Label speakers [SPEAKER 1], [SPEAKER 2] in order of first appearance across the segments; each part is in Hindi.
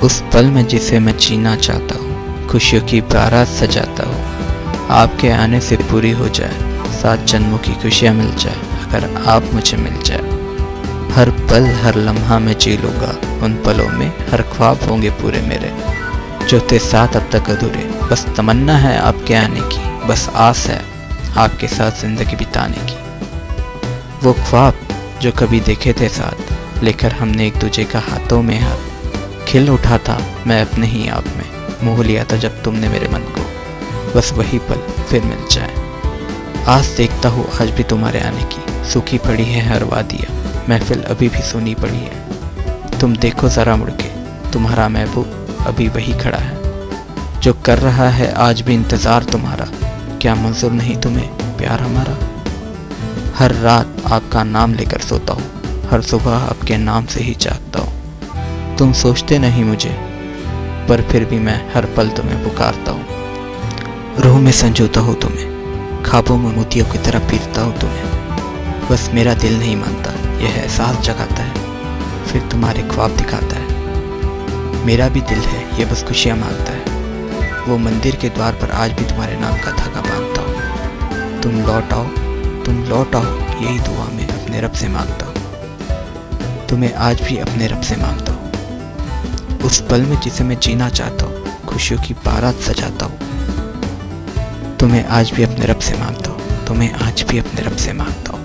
[SPEAKER 1] उस पल में जिसे मैं जीना चाहता हूँ, खुशियों की बारात सजाता हूँ। आपके आने से पूरी हो जाए 7 जन्मों की खुशियाँ मिल जाए, अगर आप मुझे मिल जाए। हर पल हर लम्हा मैं जी लूँगा, उन पलों में हर ख्वाब होंगे पूरे मेरे, जो थे साथ अब तक अधूरे। बस तमन्ना है आपके आने की, बस आस है आपके साथ ज़िंदगी बिताने की। वो ख्वाब जो कभी देखे थे साथ, लेकर हमने एक दूजे का हाथों में हाथ, खिल उठा था मैं अपने ही आप में, मोह लिया था जब तुमने मेरे मन को। बस वही पल फिर मिल जाए। आस देखता हूँ आज भी तुम्हारे आने की, सूखी पड़ी है हर वादियाँ, महफिल अभी भी सुनी पड़ी है। तुम देखो ज़रा मुड़ के, तुम्हारा महबूब अभी वही खड़ा है, जो कर रहा है आज भी इंतज़ार तुम्हारा। क्या मंजूर नहीं तुम्हें प्यार हमारा? हर रात आपका नाम लेकर सोता हूँ, हर सुबह आपके नाम से ही जागता हूँ। तुम सोचते नहीं मुझे, पर फिर भी मैं हर पल तुम्हें पुकारता हूँ। रूह में संजोता हूँ तुम्हें, ख्वाबों में मोतियों की तरह पीटता हूँ तुम्हें। बस मेरा दिल नहीं मानता, यह एहसास जगाता है, फिर तुम्हारे ख्वाब दिखाता है। मेरा भी दिल है, ये बस खुशियाँ मांगता है। वो मंदिर के द्वार पर आज भी तुम्हारे नाम का धागा बांधता हूँ। तुम लौट आओ, तुम लौट आओ, यही दुआ मैं अपने रब से मांगता हूँ। तुम्हें आज भी अपने रब से मांगता हूँ। उस पल में जिसे मैं जीना चाहता हूँ, खुशियों की बारात सजाता हूँ। तुम्हें आज भी अपने रब से मांगता हूँ, तुम्हें आज भी अपने रब से मांगता हूँ।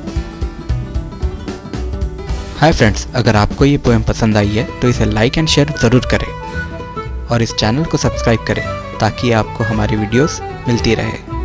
[SPEAKER 1] हाय फ्रेंड्स, अगर आपको ये पोएम पसंद आई है तो इसे लाइक एंड शेयर ज़रूर करें और इस चैनल को सब्सक्राइब करें ताकि आपको हमारी वीडियोस मिलती रहे।